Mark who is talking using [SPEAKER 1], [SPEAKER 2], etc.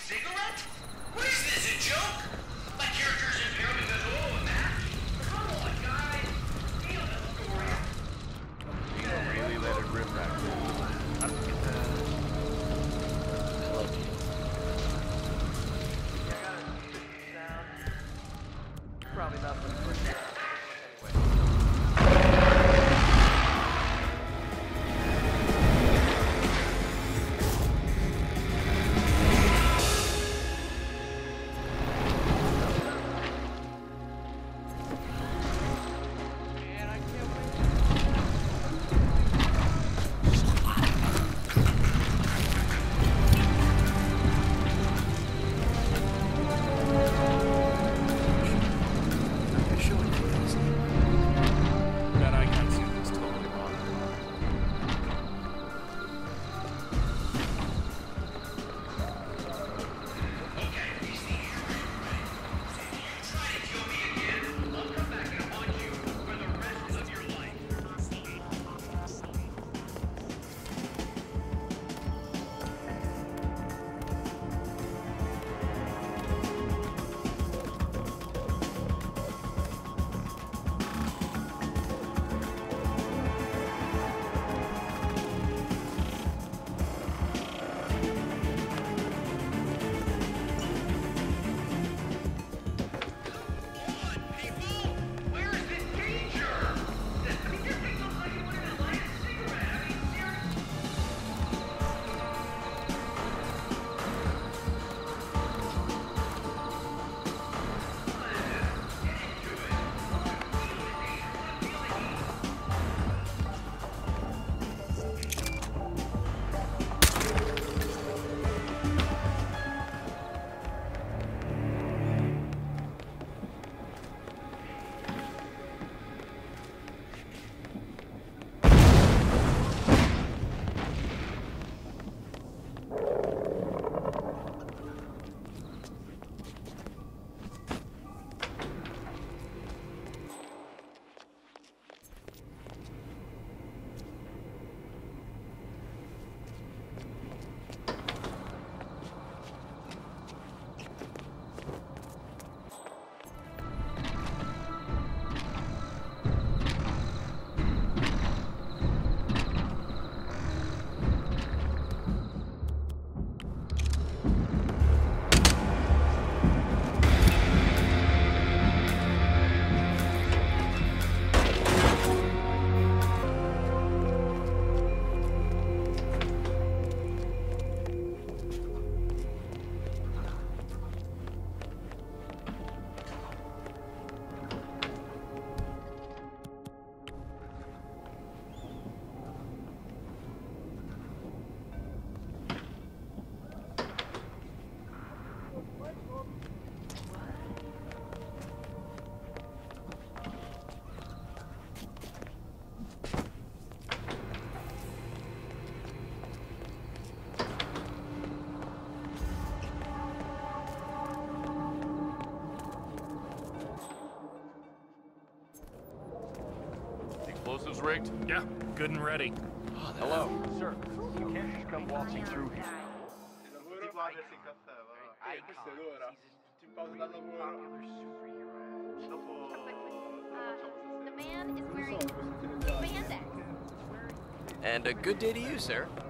[SPEAKER 1] cigarette? What is this, a joke? My character's impaired because, oh, a match? Come on, guys. Nail the story.
[SPEAKER 2] You really let it rip back there. I love you.
[SPEAKER 3] Yeah, I got a sound. Probably not for the first time.
[SPEAKER 2] Explosives rigged?
[SPEAKER 4] Yeah, good and ready.
[SPEAKER 2] Hello.
[SPEAKER 3] Sir, you can't just come waltzing through here.
[SPEAKER 5] The man is wearing spandex.
[SPEAKER 6] And a good day to you, sir.